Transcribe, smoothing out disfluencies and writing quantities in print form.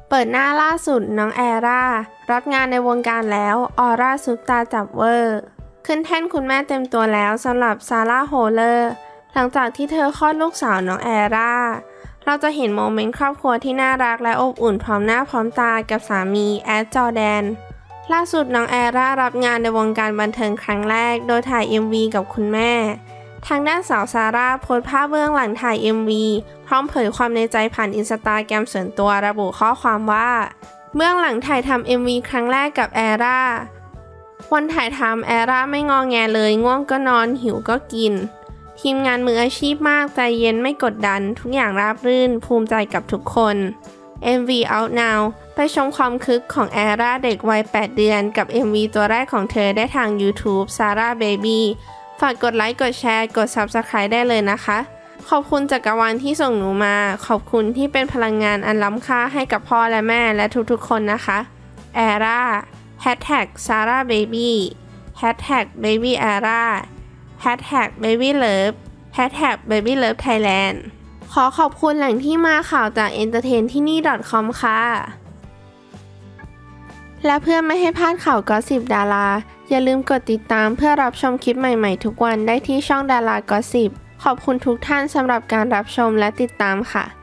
เปิดหน้าล่าสุดน้องแอร่ารับงานในวงการแล้วออร่าซุปตาจับเวอร์ขึ้นแท่นคุณแม่เต็มตัวแล้วสำหรับซาร่าโฮเลอร์หลังจากที่เธอคลอดลูกสาวน้องแอร่าเราจะเห็นโมเมนต์ครอบครัวที่น่ารักและอบอุ่นพร้อมหน้าพร้อมตากับสามีแอดจอร์แดนล่าสุดน้องแอร่ารับงานในวงการบันเทิงครั้งแรกโดยถ่าย MV กับคุณแม่ทางด้านสาวซาร่าโพสต์ภาพเบื้องหลังถ่าย MV พร้อมเผยความในใจผ่านอินสตาแกรมส่วนตัวระบุข้อความว่าเบื้องหลังถ่ายทำ MV ครั้งแรกกับแอร่าวันถ่ายทำแอร่าไม่งอแงเลยง่วงก็นอนหิวก็กินทีมงานมืออาชีพมากใจเย็นไม่กดดันทุกอย่างราบรื่นภูมิใจกับทุกคน MV Out Now ไปชมความคึกของแอร่าเด็กวัย 8 เดือนกับ MV ตัวแรกของเธอได้ทาง YouTube Sarah Baby ฝากกดไลค์กดแชร์กด Subscribe ได้เลยนะคะขอบคุณจักรวาลที่ส่งหนูมาขอบคุณที่เป็นพลังงานอันล้ำค่าให้กับพ่อและแม่และทุกๆคนนะคะแอร่า#Sarah Baby #Baby Era #Baby Love #Baby Love Thailand ขอขอบคุณแหล่งที่มาข่าวจาก entertainthini.com ค่ะและเพื่อไม่ให้พลาดข่าวก็สิบดาราอย่าลืมกดติดตามเพื่อรับชมคลิปใหม่ๆทุกวันได้ที่ช่องดารากอสิบขอบคุณทุกท่านสำหรับการรับชมและติดตามค่ะ